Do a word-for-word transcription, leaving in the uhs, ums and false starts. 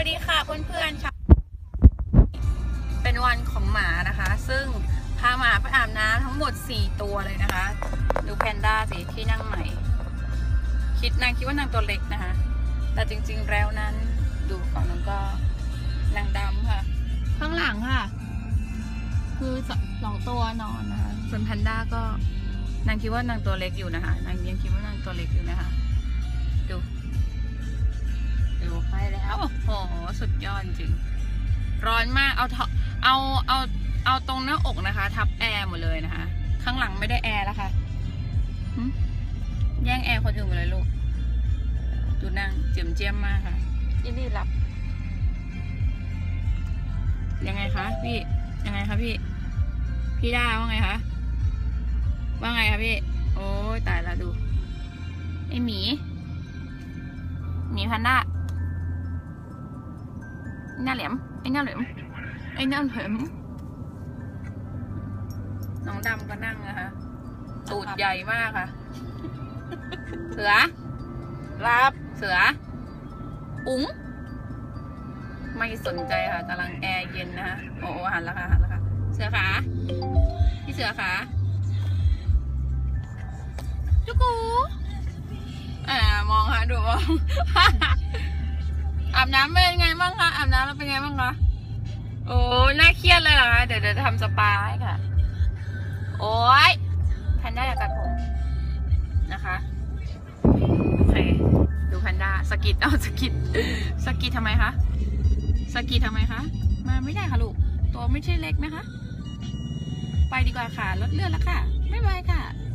ดีค่ะเพื่อนๆค่ะเป็นวันของหมานะคะซึ่งพาหมาไปอาบน้ำทั้งหมดสี่ตัวเลยนะคะดูแพนด้าสิที่นั่งใหม่คิดนางคิดว่านางตัวเล็กนะคะแต่จริงๆแล้วนั้นดูฝั่งนั้นก็นางดำค่ะข้างหลังค่ะคือสองตัวนอนนะคะส่วนแพนด้าก็นางคิดว่านางตัวเล็กอยู่นะคะนางยังคิดว่านางตัวเล็กอยู่นะคะดูดูไปแล้วโอ้โหสุดยอดจริงร้อนมากเอาเอาเอาเอาตรงหน้าอกนะคะทับแอร์หมดเลยนะคะข้างหลังไม่ได้แอร์แล้วค่ะแย่งแอร์คนอื่นหมดเลยลูกดูนางเจียมเจียมมากค่ะยี่นี่หลับยังไงคะพี่ยังไงคะพี่พี่ด้าว่าไงคะว่าไงคะพี่โอ้ยตายละดูไอหมีหมีแพนด้าหน้าเหลี่ยมไอ้หน้าเหลี่ยมไอ้หน้าเหลี่ยมน้องดำก็นั่งนะคะตูดใหญ่มากค่ะเสือรับเสืออุ๋งไม่สนใจค่ะกำลังแอร์เย็นนะคะโอ้หันแล้วค่ะหันแล้วค่ะเสือขาพี่เสือขาจุกูอ่ามองค่ะดูมองอาบน้ำเป็นไงบ้างคะอาบน้ำแล้วเป็นไงบ้างคะโอ้น่าเครียดเลยเหรอคะเดี๋ยวเดี๋ยวทำสปาให้ค่ะโอ้ยแพนด้าอยากกัดผมนะคะโอเคดูแพนด้าสกิดเอาสกิดสกิดทำไมคะสกิดทำไมคะมาไม่ได้ค่ะลูกตัวไม่ใช่เล็กนะคะไปดีกว่าค่ะลดเลือดแล้วค่ะบ๊ายบายค่ะ